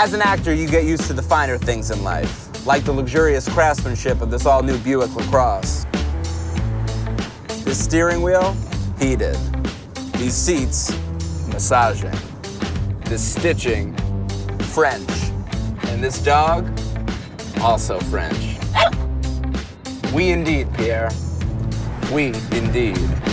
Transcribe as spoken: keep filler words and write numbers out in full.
As an actor, you get used to the finer things in life, like the luxurious craftsmanship of this all-new Buick Lacrosse. This steering wheel, heated. These seats, massaging. This stitching, French. And this dog, also French. We indeed, Pierre. We indeed.